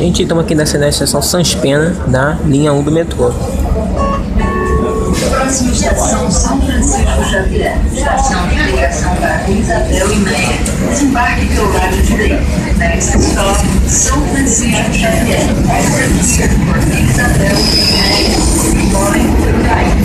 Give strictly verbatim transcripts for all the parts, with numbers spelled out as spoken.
Gente, estamos aqui descendo na estação Sans Pena, da linha um do metrô. Próxima estação São Francisco Xavier. Estação de ligação para Isabel e Meia. Desembarque pelo lado direito. Next stop, São Francisco Xavier. Here for Isabel e Meia. Going to the right.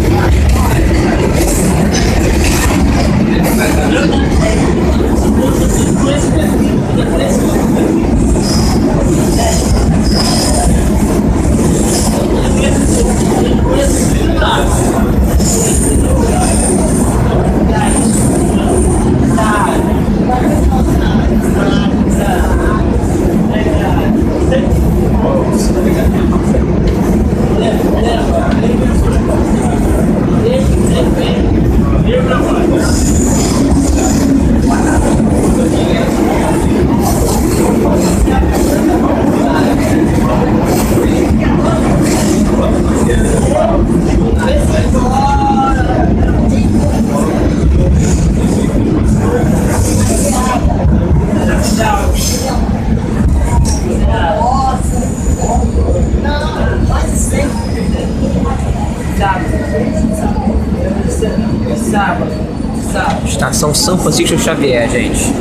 Estação São Francisco Xavier, gente.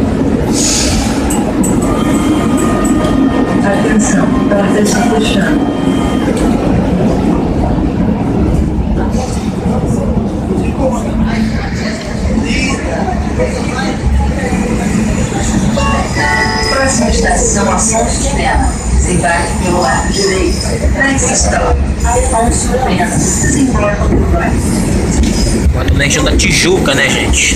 Atenção, porta está fechando. Próxima estação, Afonso Pena. Desembarque pelo lado direito. Next stop, Afonso Pena. Desembarque pelo right. Agora na região da Tijuca, né, gente?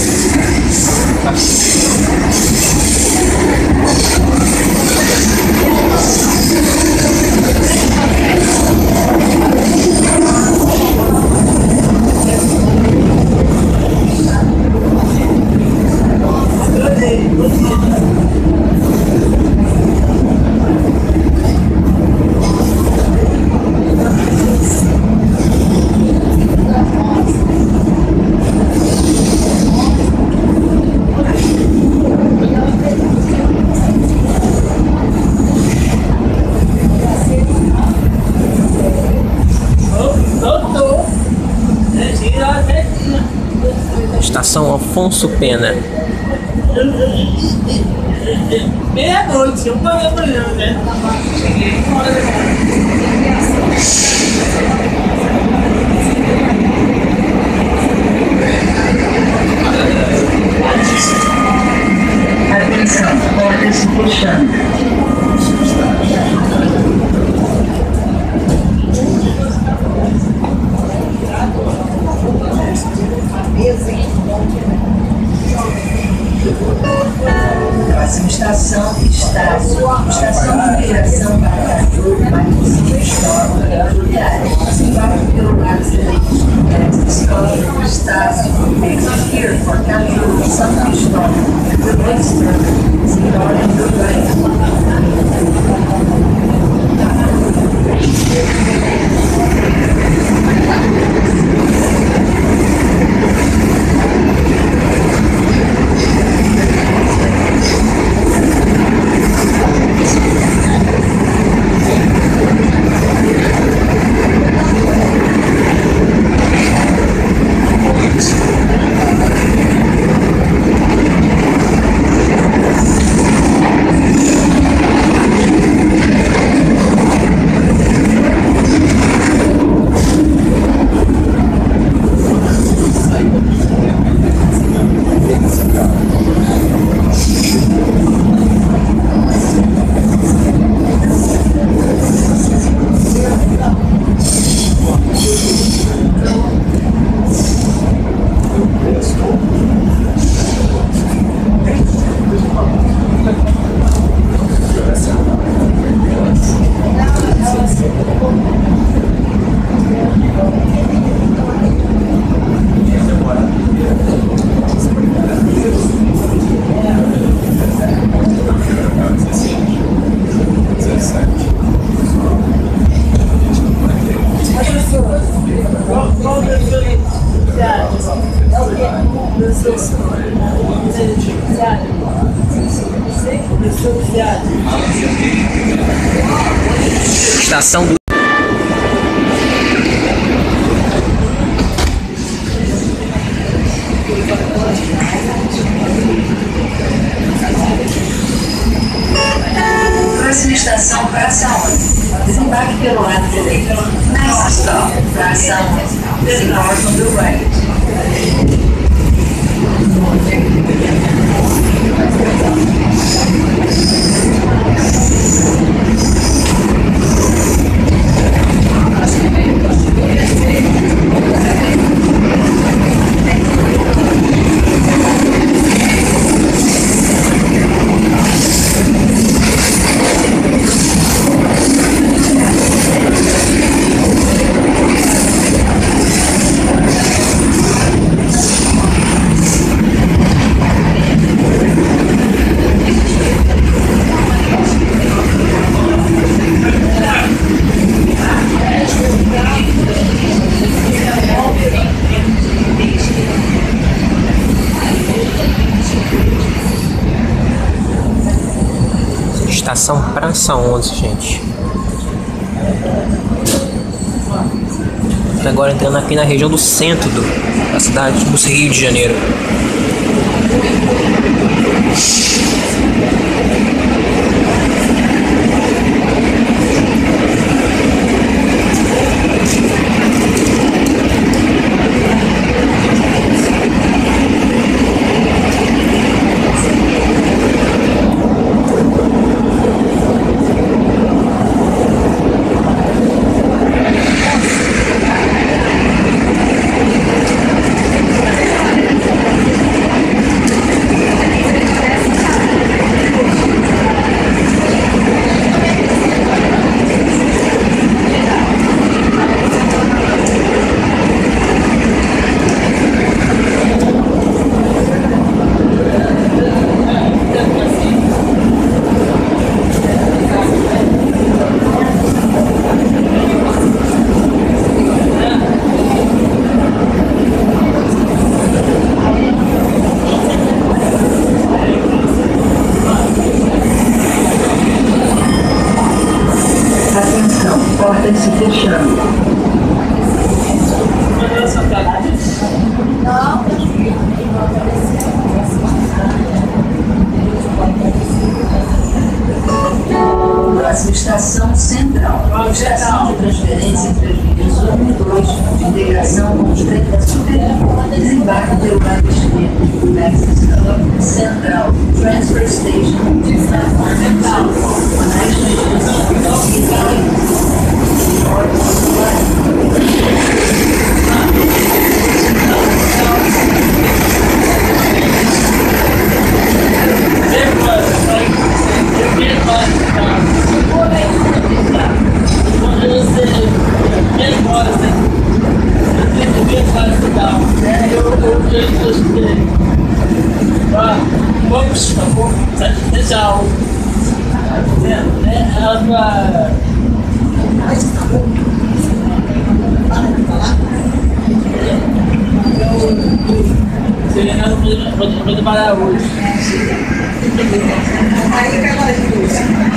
Estação Afonso Pena. Meia-noite, eu paguei amanhã, né? Atenção, porta se fechando. Próxima estação, Estácio. Estação de migração para Caju, Marquinhos Histórico, Juliário. Desembarque pelo lado direito. Next stop, Estácio. Exit here for Caju, São Cristóvão. The next turn, desembarque pelo right. Estação do Próxima estação, Praça onze. Desembarque pelo lado direito. Next stop, Praça onze. Desembarque on the right. Estação Praça onze, gente. Agora entrando aqui na região do centro do, da cidade do Rio de Janeiro. Atenção, portas se fechando. Próxima estação, Central. Estação de transferência entre as linhas um e dois, de integração com os trens da superior. Desembarque pelo lado esquerdo. Next stop, Central. Transfer Station. Central. Vamos, por favor, deixa o. Ela vai. Eu vou trabalhar hoje. Aí que agora de luz.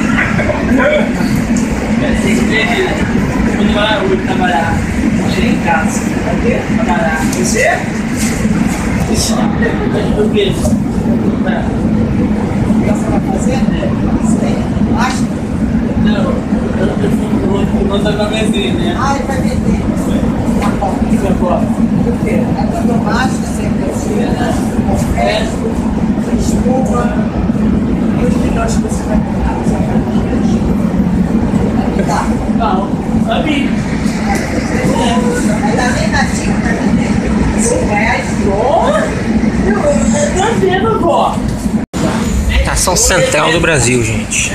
Vou trabalhar hoje, trabalhar. Cheguei em casa. Trabalhar. Você? O quê? Você vai fazer? Acho? Não, eu vou dar pra vender, né? Ah, ele vai vender. Tá bom. Tá bom. Por quê? É tomate, cebola, confesso, espuma. E os milhões que você vai comprar? Tá. Não, sabe? Ainda bem na tinta pra vender. cinco reais? Eu tô vendo, vó. Estação Central do Brasil, gente.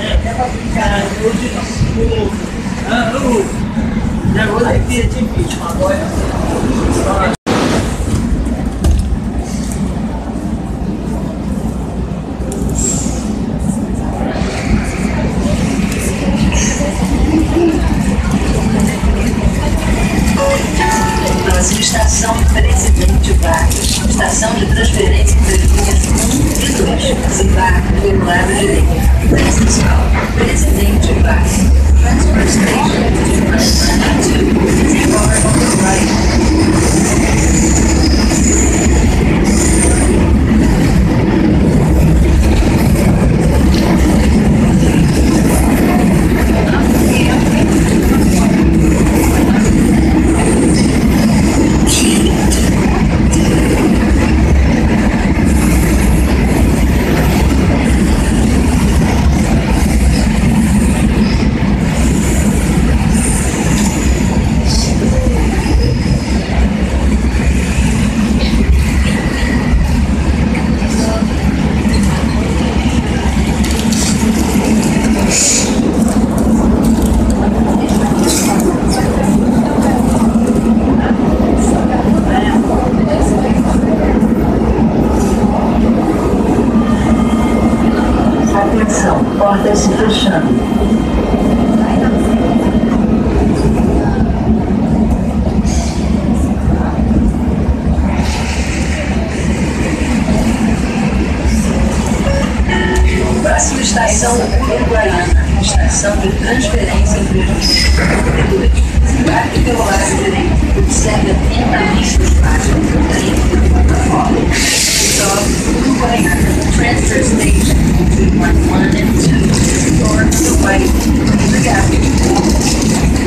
Ah, eu já vou ter de vítima agora. Próxima estação, Presidente Vargas. Estação de transferência entre linhas um e dois. Desembarque pelo lado direito. Next stop, Presidente Vargas. Transfer Station. Próxima estação, Uruguaiana, estação de transferência entre os desembarque pelo lado direito, observe atentamente os passos do trem da plataforma. Stop, Uruguaiana, transfer station between one one and two, or to the right. Obrigado.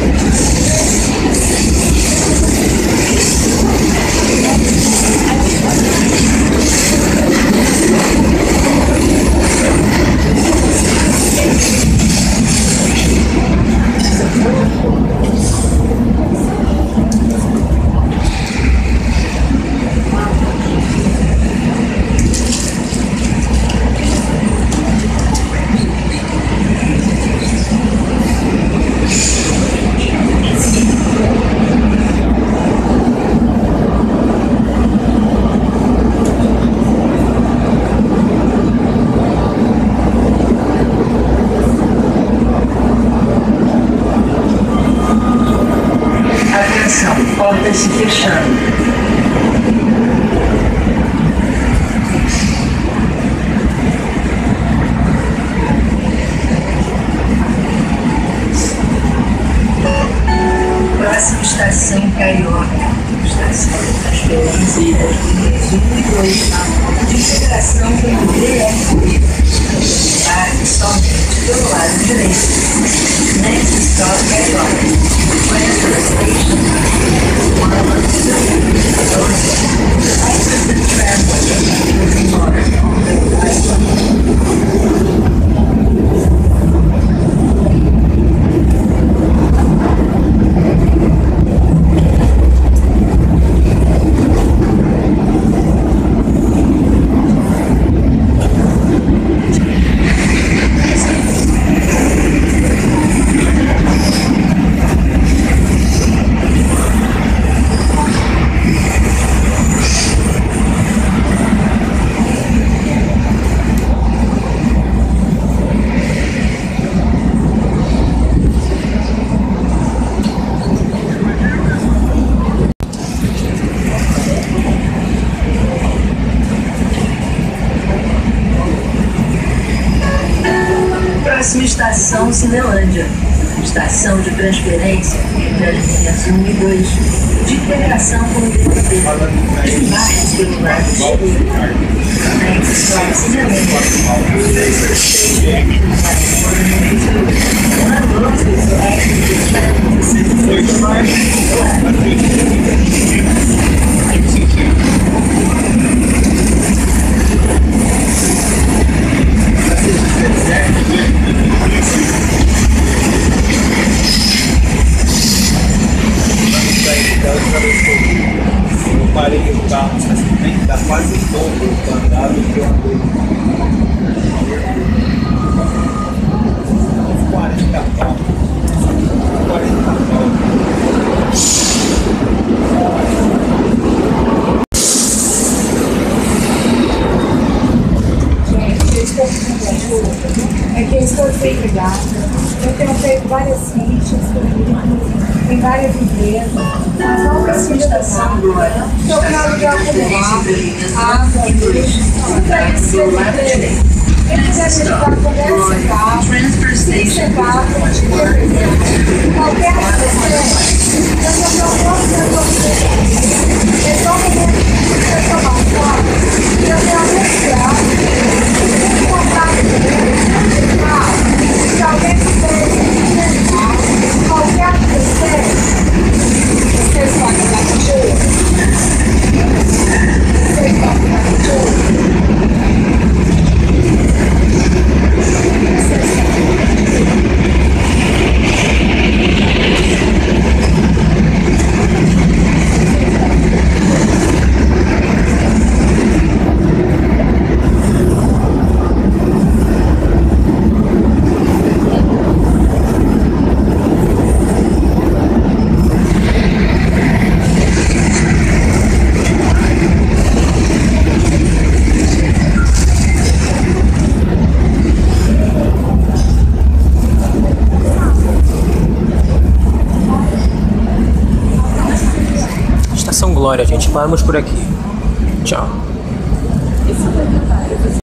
Porta se fechando. Próxima estação, Carioca. Estação de transferência das linhas um e dois de integração com o D F B. Embarque somente pelo lado direito. Next stop, Carioca. Transfer station. One of the exit the tramway moving on on the right. Próxima estação, Cinelândia. Estação de transferência entre as linhas um e dois de integração com o D F B. Embarque pelo lado esquerdo. Next stop, Cinelândia. Transfer station one of those is exit the Eu parei o carro, nem dá quase o dobro do andado que eu andei. quarenta pau. quarenta pau. É que eu estou desempregada, eu tenho feito várias fichas comigo, tem várias empresas, mas não preciso estação, Glória. eu quero de acumular água, tudo para isso que eu tenho. Quem quiser me ajudar com esse carro, esse carro, qualquer coisa, eu só não posso ter você. É só um momento que eu tomar um carro, eu tenho anunciado, eu vou comprar um carro, se alguém quiser inventar qualquer coisa, vocês podem dar cachorro. Vocês podem dar cachorro. Glória, gente. Paramos por aqui. Tchau.